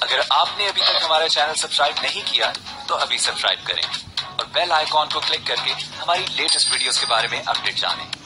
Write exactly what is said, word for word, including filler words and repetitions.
अगर आपने अभी तक हमारा चैनल सब्सक्राइब नहीं किया तो अभी सब्सक्राइब करें और बेल आइकॉन को क्लिक करके हमारी लेटेस्ट वीडियोस के बारे में अपडेट जानें।